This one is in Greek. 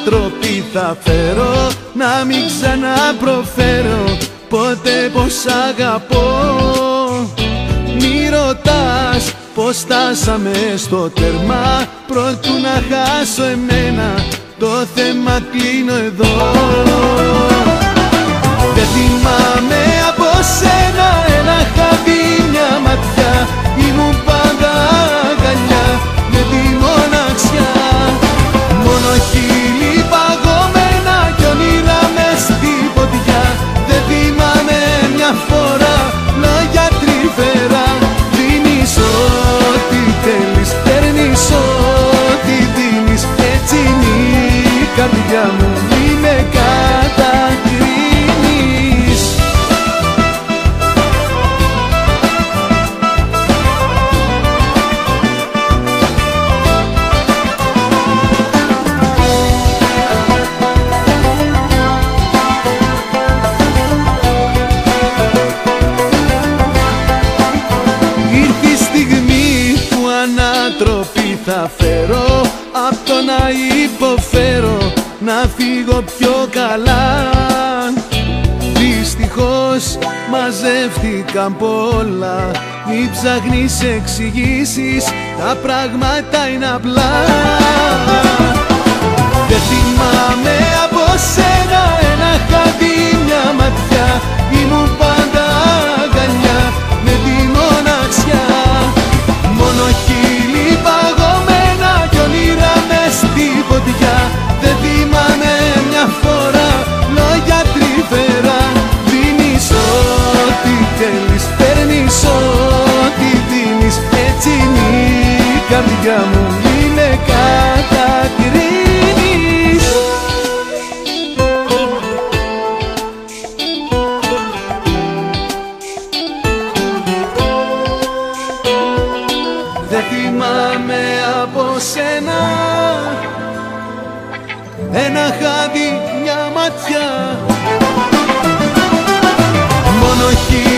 ανατροπή θα φέρω, να μην ξαναπροφέρω ποτέ πως αγαπώ. Μη ρωτάς πως στάσαμε στο τέρμα, προτού να χάσω εμένα, το θέμα κλείνω εδώ. Δεν θυμάμαι από σένα ένα χάδι, μια ματιά, ήμουν πάντα αγκαλιά με τη μοναξιά. Μόνο χείλη παγωμένα κι όνειρα μες στη φωτιά. Δεν θυμάμαι μια φορά λόγια τρυφερά. Δίνεις ό,τι θέλεις, παίρνεις ό,τι δίνεις. Έτσι είναι η καρδιά μου, μη με κατακρίνεις. Ανατροπή θα φέρω, απ' το να υποφέρω να φύγω πιο καλά. Δυστυχώς μαζεύτηκαν πολλά, μη ψάχνεις εξηγήσεις, τα πράγματα είναι απλά. Δεν θυμάμαι από σένα ένα χάδι, μια ματιά, ήμουν πάντα αγκαλιά με τη μοναξιά. Μόνο χείλη παγωμένα κι όνειρα μες στη φωτιά. Δεν θυμάμαι μια φορά λόγια τρυφερά. Δίνεις ό,τι θέλεις, παίρνεις ό,τι δίνεις. Έτσι είναι η καρδιά μου, μη με κατακρίνεις. Δεν θυμάμαι από σένα ένα χάδι, μια ματιά. Μόνο